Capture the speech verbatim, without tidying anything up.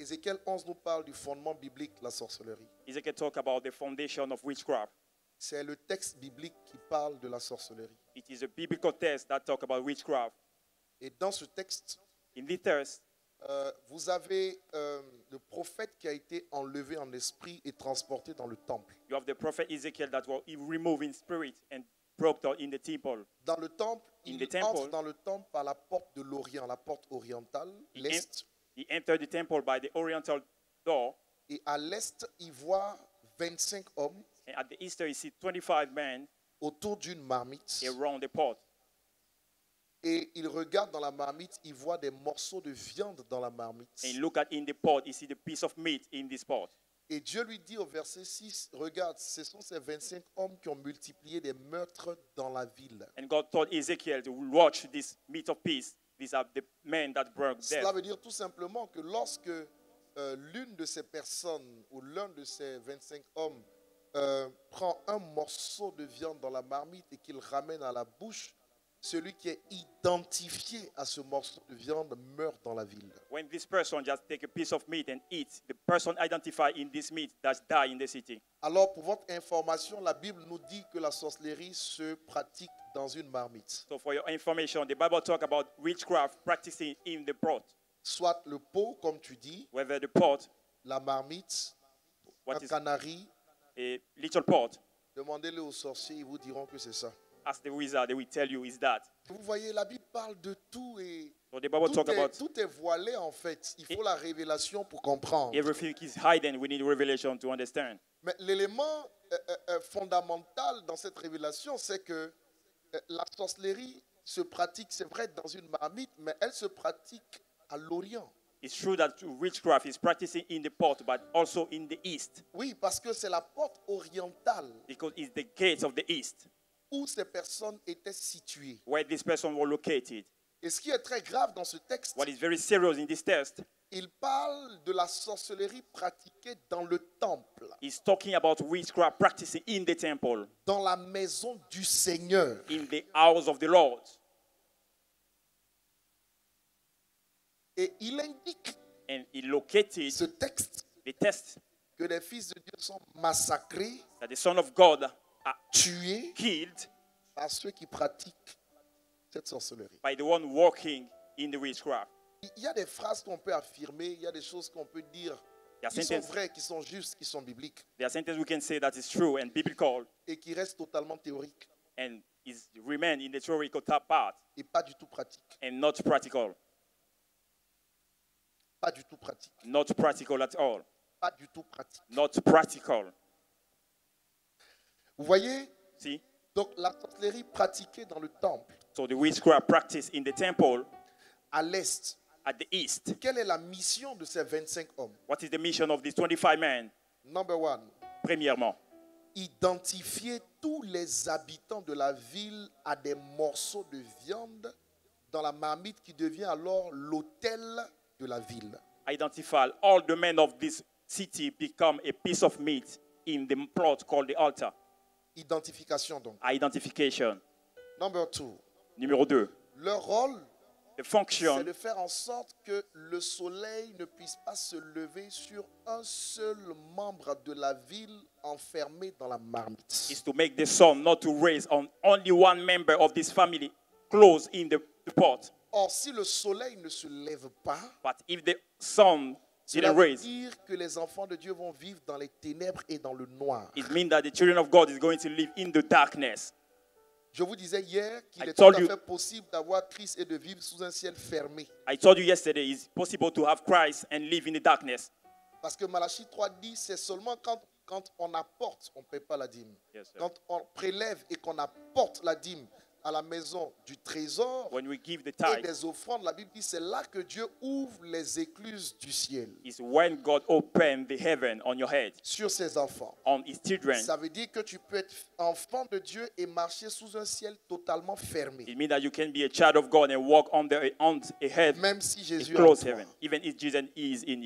Ézéchiel onze nous parle du fondement biblique de la sorcellerie. Ezekiel talk about the foundation of witchcraft. C'est le texte biblique qui parle de la sorcellerie. It is a biblical text that talk about witchcraft. Et dans ce texte, In this text, euh, vous avez euh, le prophète qui a été enlevé en esprit et transporté dans le temple. you have the prophet Ezekiel that was removed in spirit and brought out in the temple. Dans le temple, In il the temple. entre dans le temple par la porte de l'Orient, la porte orientale, He, l'Est. en- he entered the temple by the oriental door, Et à l'Est, il voit vingt-cinq hommes and at the east he see twenty-five men autour d'une marmite. around the pot. Et il regarde dans la marmite, il voit des morceaux de viande dans la marmite. And look at in the pot, you see the piece of meat in this pot. Et Dieu lui dit au verset six, regarde, ce sont ces vingt-cinq hommes qui ont multiplié des meurtres dans la ville. And God told Ezekiel to watch this meat of peace. These are the men that brought Cela death. veut dire tout simplement que lorsque euh, l'une de ces personnes ou l'un de ces vingt-cinq hommes euh, prend un morceau de viande dans la marmite et qu'il ramène à la bouche, celui qui est identifié à ce morceau de viande meurt dans la ville. When this person just take a piece of meat and eat, the person identified in this meat that die in the city. Alors pour votre information, la Bible nous dit que la sorcellerie se pratique dans une marmite. So for your information, the Bible talk about witchcraft practicing in the pot. Soit le pot, comme tu dis, Whether the pot, la marmite, what un is canari, a little pot, demandez-le aux sorciers, ils vous diront que c'est ça. ask the wizard, they will tell you is that. Vous voyez, la Bible parle de tout et So the Bible tout talk est, about tout est voilé en fait. Il faut la révélation pour comprendre. everything is hidden. We need revelation to understand. Mais l'élément euh, euh, euh, fondamental dans cette révélation, c'est que euh, la sorcellerie se pratique, c'est vrai, dans une marmite, mais elle se pratique à l'Orient. It's true that witchcraft is practicing in the pot, but also in the east, Oui, parce que c'est la porte orientale because it's the gates of the east où ces personnes étaient situées. where this person was located. Et ce qui est très grave dans ce texte, What is very serious in this text il parle de la sorcellerie pratiquée dans le temple, is talking about witchcraft practicing in the temple, dans la maison du Seigneur. in the house of the Lord. Et il indique, And he located ce texte, the text que les fils de Dieu sont massacrés, that the Son of God are tués killed par ceux qui pratiquent cette sorcellerie. by the one walking in the witchcraft. Il y a des phrases qu'on peut affirmer, il y a des choses qu'on peut dire There are qui sont sentences, vraies, qui sont justes, qui sont bibliques there are sentences we can say that is true and biblical et qui restent totalement théoriques and is remain in the theoretical top part et pas du tout pratiques. and not practical. Pas du tout pratiques. Not practical at all. Pas du tout pratiques. Not practical. Vous voyez? See? Donc la sorcellerie pratiquée dans le temple, So the witchcraft practice in the temple à l'est. at the east. Quelle est la mission de ces vingt-cinq hommes? What is the mission of these twenty-five men? Number one, Premièrement, identifier tous les habitants de la ville à des morceaux de viande dans la marmite qui devient alors l'autel de la ville. identify all the men of this city become a piece of meat in the plot called the altar. Identification donc. Identification. Number two, Numéro deux, leur rôle, the c'est function de faire en sorte que le soleil ne puisse pas se lever sur un seul membre de la ville enfermé dans la marmite. is to make the sun not to raise on only one member of this family close in the, the pot. Or, si le soleil ne se lève pas, But if the sun cela didn't veut raise, dire que les enfants de Dieu vont vivre dans les ténèbres et dans le noir. it means that the children of God is going to live in the darkness. Je vous disais hier qu'il I est tout told à you- fait possible d'avoir Christ et de vivre sous un ciel fermé. I told you yesterday it's possible to have Christ and live in the darkness. Parce que Malachie trois dit, c'est seulement quand, quand on apporte, on ne paie pas la dîme. Yes, sir. Quand on prélève et qu'on apporte la dîme à la maison du trésor When we give the et tithe, des offrandes, la Bible dit, c'est là que Dieu ouvre les écluses du ciel is when God opened the heaven on your head, sur ses enfants. on his children. Ça veut dire que tu peux être enfant de Dieu et marcher sous un ciel totalement fermé. It means that you can be a child of God and walk on the on a head, Même si a Jésus est en closed toi. heaven, even if Jesus is in